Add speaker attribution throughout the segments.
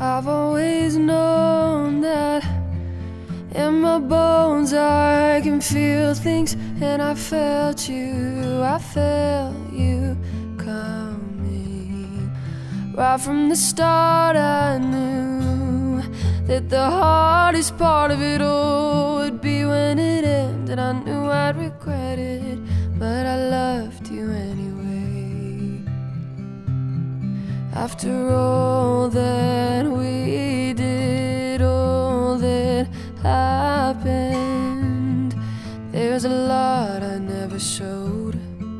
Speaker 1: I've always known that in my bones I can feel things, and I felt you coming. Right from the start I knew that the hardest part of it all would be when it ended. I knew I'd regret it, but I loved you anyway. After all that we did, all that happened, there's a lot I never showed.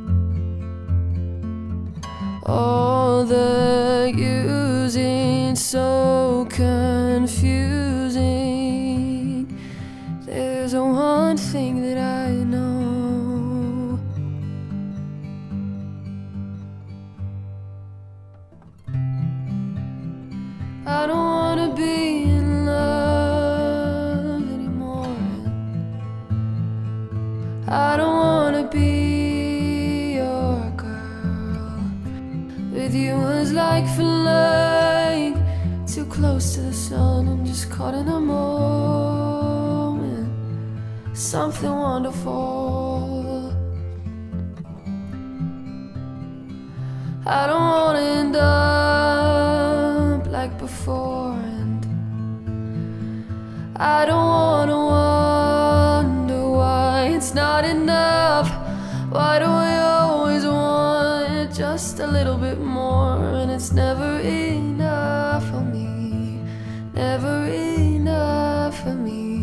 Speaker 1: All the using so confusing. There's one thing that I know. I don't wanna be in love anymore. I don't wanna be your girl. With you was like flying too close to the sun and just caught in a moment, something wonderful. I don't wanna end up like before, and I don't wanna wonder why it's not enough. Why do we always want just a little bit more, and it's never enough for me, never enough for me.